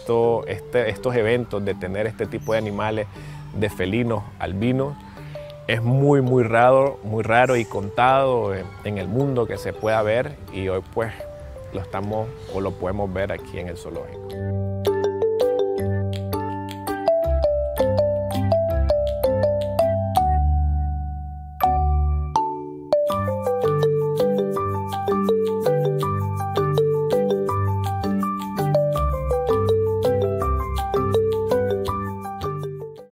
estos eventos de tener este tipo de animales, de felinos albinos, es muy raro y contado en el mundo que se pueda ver, y hoy pues lo podemos ver aquí en el zoológico.